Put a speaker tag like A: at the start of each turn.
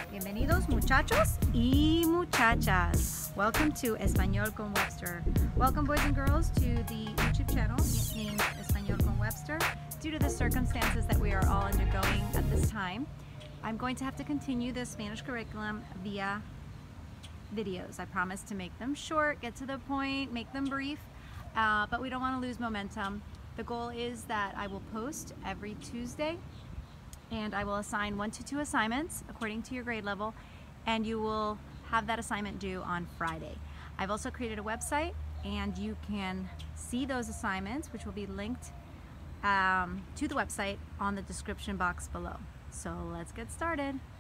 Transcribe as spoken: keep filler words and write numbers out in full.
A: Bienvenidos muchachos y muchachas. Welcome to Español con Webster. Welcome boys and girls to the YouTube channel named Español con Webster. Due to the circumstances that we are all undergoing at this time, I'm going to have to continue the Spanish curriculum via videos. I promise to make them short, get to the point, make them brief, uh, but we don't want to lose momentum. The goal is that I will post every Tuesday and I will assign one to two assignments according to your grade level, and you will have that assignment due on Friday. I've also created a website and you can see those assignments, which will be linked um, to the website on the description box below. So let's get started.